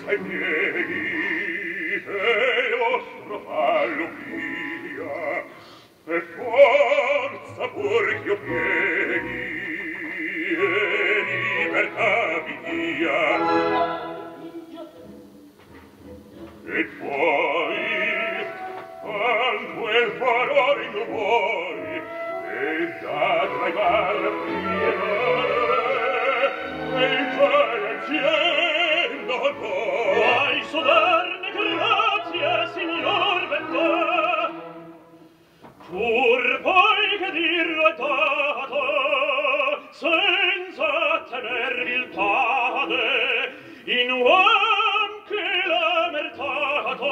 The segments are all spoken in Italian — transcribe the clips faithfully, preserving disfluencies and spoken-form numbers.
ai piedi del vostro fallo via, e forza pur ch'io pieghi, e libertà vi dia. E poi, quanto il valore io vuoi, e da tragar piegare, e il cielo cielo vuoi sodarne grazie, signor Bentà. Pur poi che dirlo è dato, senza tener viltade, in uom che l'ha mertato,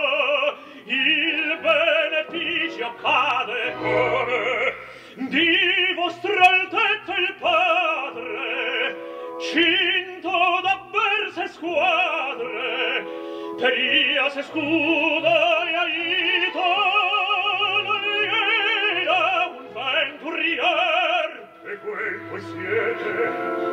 il beneficio cade. Come? Di vostra altezza il padre, cinto d'avverse squadre, peria se scuda e aito, non era un venturier. E quel voi siete?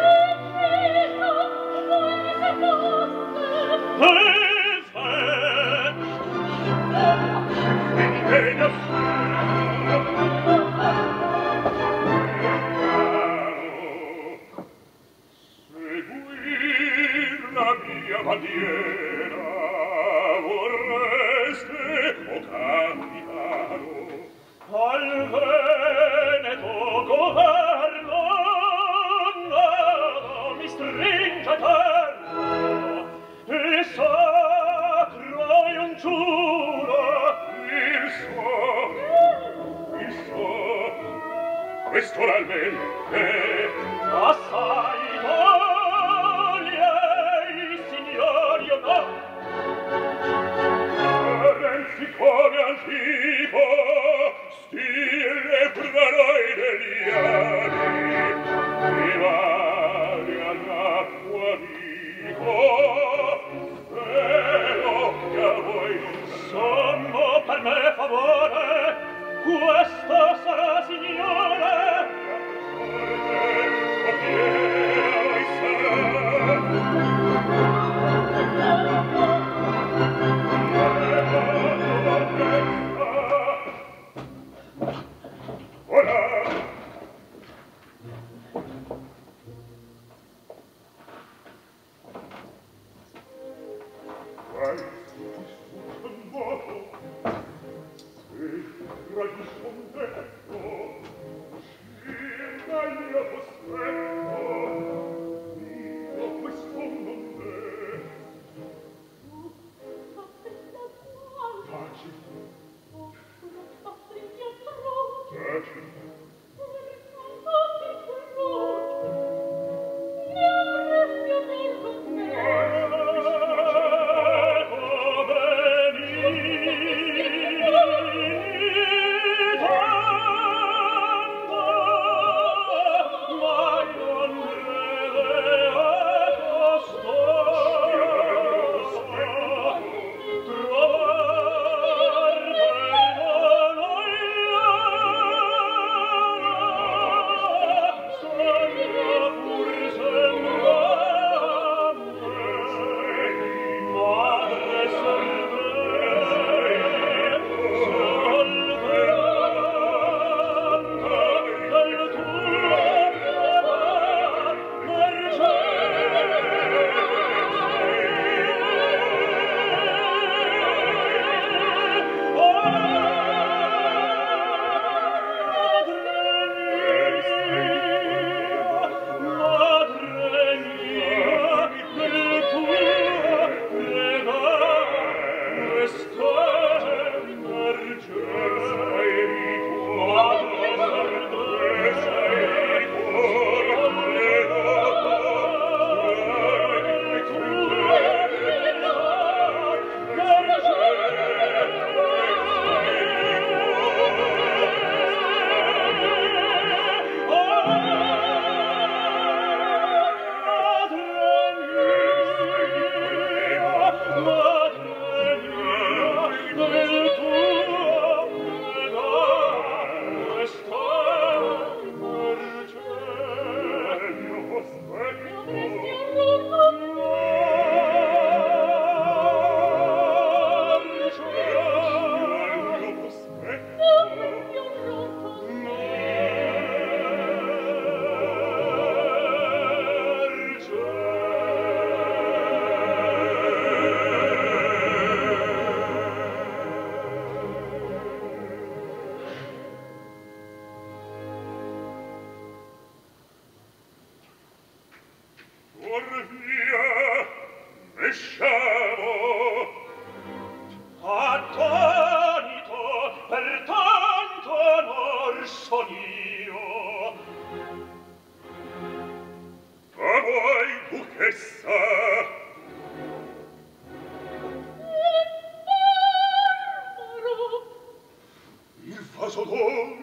Seguir la mia bandiera vorreste, o capitano, al Veneto governo no, mi stringe terra e sacro e un giuro. Il so, il so, questo l'almente assai vogliei, signori, o no? Renzi come antico, stile pranoi deliani, rivali all'acqua dico, spero che a voi sommo per me favore, questo sarà, signore, o piena sarà. My duchessa. Il vaso d'oro.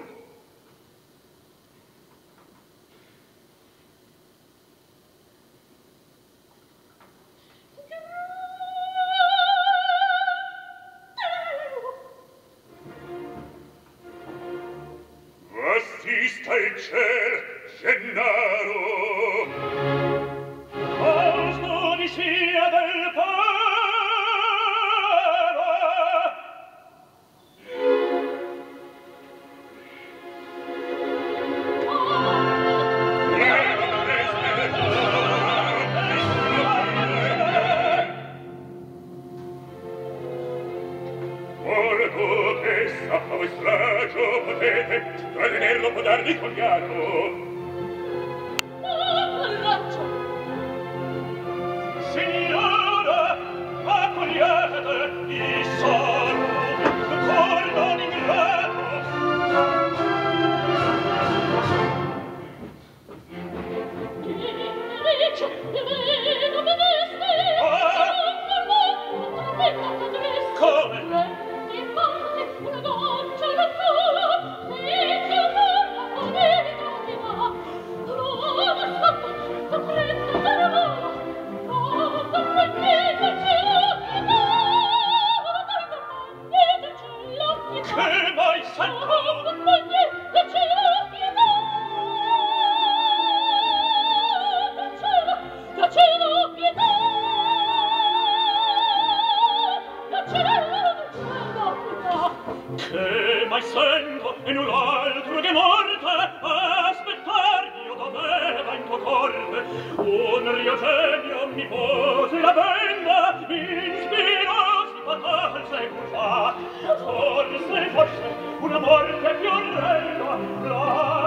Vastista il ciel, Gennaro. Fausto di sia del pane. Molto che sa voi stragio potete trattenerlo può darvi cogliato. Signora, accogliate il solo cor non ingrato. Invece di me non mi veste. Ah! Come? Una goccia da tu, e che torna a verità. L'uomo sotto, sofretto per voi. Oh, comprendete cielo che dà. Che mai sento? Oh, comprendete cielo che dà. Da cielo, da cielo che dà. Da cielo. Che mai sento e null'altro che morte aspettar io doveva in tuo corte un rio genio mi pose la benda ispirosi fatal secol fa forse forse una morte più orrenda la